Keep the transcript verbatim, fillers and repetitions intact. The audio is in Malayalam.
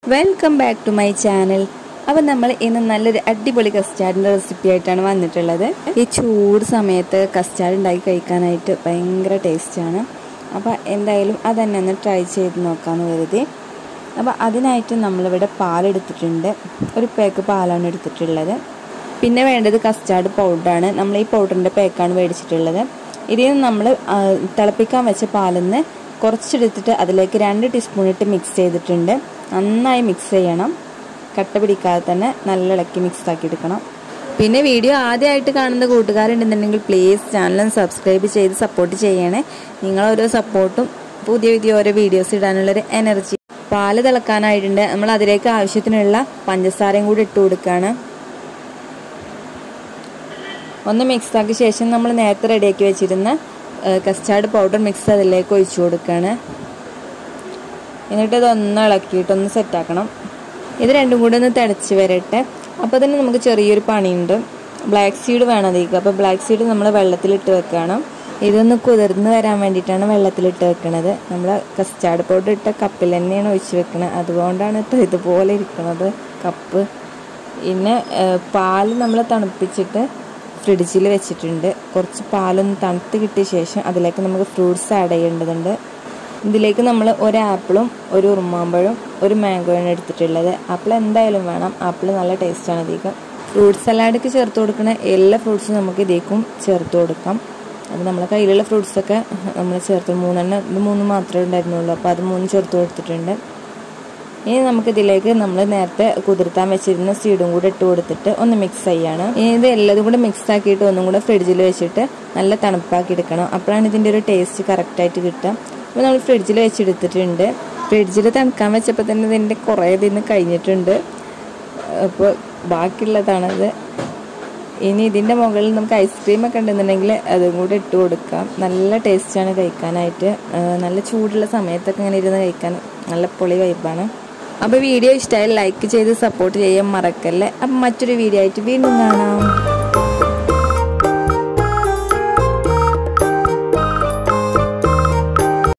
Welcome back to my channel. അപ്പോൾ നമ്മൾ ഇന്ന് നല്ലൊരു അടിപൊളി കസ്റ്റാർഡിൻ്റെ റെസിപ്പി ആയിട്ടാണ് വന്നിട്ടുള്ളത്. ഈ ചൂട് സമയത്ത് കസ്റ്റാർഡ് ഉണ്ടാക്കി കഴിക്കാനായിട്ട് ഭയങ്കര ടേസ്റ്റാണ്. അപ്പോൾ എന്തായാലും അതന്നെ ഒന്ന് ട്രൈ ചെയ്ത് നോക്കാമെന്ന് കരുതി. അപ്പോൾ അതിനായിട്ട് നമ്മളിവിടെ പാലെടുത്തിട്ടുണ്ട്. ഒരു പാക്ക് പാലാണ് എടുത്തിട്ടുള്ളത്. പിന്നെ വേണ്ടത് കസ്റ്റാർഡ് പൗഡറാണ്. നമ്മൾ ഈ പൗഡറിൻ്റെ പാക്കാണ് മേടിച്ചിട്ടുള്ളത്. ഇതിൽ നിന്ന് നമ്മൾ തിളപ്പിക്കാൻ വെച്ച പാലിൽ നിന്ന് കുറച്ചെടുത്തിട്ട് അതിലേക്ക് രണ്ട് ടീസ്പൂൺ ഇട്ട് മിക്സ് ചെയ്തിട്ടുണ്ട്. നന്നായി മിക്സ് ചെയ്യണം. കട്ട പിടിക്കാതെ തന്നെ നല്ല ഇളക്കി മിക്സ് ആക്കി എടുക്കണം. പിന്നെ വീഡിയോ ആദ്യമായിട്ട് കാണുന്ന കൂട്ടുകാരുണ്ടെന്നുണ്ടെങ്കിൽ പ്ലീസ് ചാനൽ സബ്സ്ക്രൈബ് ചെയ്ത് സപ്പോർട്ട് ചെയ്യണേ. നിങ്ങളോരോ സപ്പോർട്ടും പുതിയ പുതിയ ഓരോ വീഡിയോസ് ഇടാനുള്ളൊരു എനർജി. പാല് തിളക്കാനായിട്ടുണ്ട്. നമ്മൾ അതിലേക്ക് ആവശ്യത്തിനുള്ള പഞ്ചസാരയും കൂടി ഇട്ട് കൊടുക്കുകയാണ്. ഒന്ന് മിക്സ് ആക്കിയ ശേഷം നമ്മൾ നേരത്തെ റെഡിയാക്കി വെച്ചിരുന്ന കസ്റ്റാർഡ് പൗഡർ മിക്സ് അതിലേക്ക് ഒഴിച്ചു കൊടുക്കുകയാണ്. എന്നിട്ട് ഇതൊന്ന് ഇളക്കിയിട്ടൊന്ന് സെറ്റാക്കണം. ഇത് രണ്ടും കൂടി ഒന്ന് തിളച്ച് വരട്ടെ. അപ്പോൾ തന്നെ നമുക്ക് ചെറിയൊരു പണിയുണ്ട്. ബ്ലാക്ക് സീഡ് വേണം അതിലേക്ക്. അപ്പോൾ ബ്ലാക്ക് സീഡ് നമ്മൾ വെള്ളത്തിലിട്ട് വെക്കണം. ഇതൊന്ന് കുതിർന്ന് വരാൻ വേണ്ടിയിട്ടാണ് വെള്ളത്തിലിട്ട് വെക്കുന്നത്. നമ്മൾ കസ്റ്റാർഡ് പൗഡർ ഇട്ട കപ്പിൽ തന്നെയാണ് ഒഴിച്ച് വെക്കുന്നത്. അതുകൊണ്ടാണ് ഇപ്പോൾ ഇതുപോലെ ഇരിക്കുന്നത് കപ്പ്. പിന്നെ പാൽ നമ്മൾ തണുപ്പിച്ചിട്ട് ഫ്രിഡ്ജിൽ വെച്ചിട്ടുണ്ട്. കുറച്ച് പാലൊന്ന് തണുത്ത് കിട്ടിയ ശേഷം അതിലേക്ക് നമുക്ക് ഫ്രൂട്ട്സ് ആഡ് ചെയ്യേണ്ടതുണ്ട്. ഇതിലേക്ക് നമ്മൾ ഒരു ആപ്പിളും ഒരു ഉറുമാമ്പഴവും ഒരു മാംഗോയാണ് എടുത്തിട്ടുള്ളത്. ആപ്പിൾ എന്തായാലും വേണം. ആപ്പിൾ നല്ല ടേസ്റ്റാണ് ഇതിലേക്ക്. ഫ്രൂട്ട് സലാഡൊക്കെ ചേർത്ത് കൊടുക്കുന്ന എല്ലാ ഫ്രൂട്ട്സും നമുക്ക് ഇതിലേക്കും ചേർത്ത് കൊടുക്കാം. അപ്പോൾ നമ്മളെ കയ്യിലുള്ള ഫ്രൂട്ട്സൊക്കെ നമ്മൾ ചേർത്ത് മൂന്നെണ്ണം ഇത് മൂന്ന് മാത്രമേ ഉണ്ടായിരുന്നുള്ളൂ. അപ്പോൾ അത് മൂന്ന് ചേർത്ത് കൊടുത്തിട്ടുണ്ട്. ഇനി നമുക്കിതിലേക്ക് നമ്മൾ നേരത്തെ കുതിർത്താൻ വെച്ചിരുന്ന സീഡും കൂടെ ഇട്ട് കൊടുത്തിട്ട് ഒന്ന് മിക്സ് ചെയ്യാണ്. ഇനി ഇത് എല്ലാതും കൂടെ മിക്സ് ആക്കിയിട്ട് ഒന്നും കൂടെ ഫ്രിഡ്ജിൽ വെച്ചിട്ട് നല്ല തണുപ്പാക്കി എടുക്കണം. അപ്പോഴാണ് ഇതിൻ്റെ ഒരു ടേസ്റ്റ് കറക്റ്റായിട്ട് കിട്ടുക. അപ്പോൾ നമ്മൾ ഫ്രിഡ്ജിൽ വെച്ചെടുത്തിട്ടുണ്ട്. ഫ്രിഡ്ജിൽ തണുക്കാൻ വെച്ചപ്പോൾ തന്നെ ഇതിൻ്റെ കുറേ ഇതിന് കഴിഞ്ഞിട്ടുണ്ട്. അപ്പോൾ ബാക്കിയുള്ളതാണത്. ഇനി ഇതിൻ്റെ മുകളിൽ നമുക്ക് ഐസ്ക്രീമൊക്കെ ഉണ്ടെന്നുണ്ടെങ്കിൽ അതും കൂടെ ഇട്ട് കൊടുക്കാം. നല്ല ടേസ്റ്റാണ് കഴിക്കാനായിട്ട്. നല്ല ചൂടുള്ള സമയത്തൊക്കെ ഇങ്ങനെ ഇരുന്ന് കഴിക്കാൻ നല്ല പൊളി വൈബാണ്. അപ്പോൾ വീഡിയോ ഇഷ്ടമായി ലൈക്ക് ചെയ്ത് സപ്പോർട്ട് ചെയ്യാൻ മറക്കല്ലേ. അപ്പം മറ്റൊരു വീഡിയോ ആയിട്ട് വീണ്ടും കാണാം.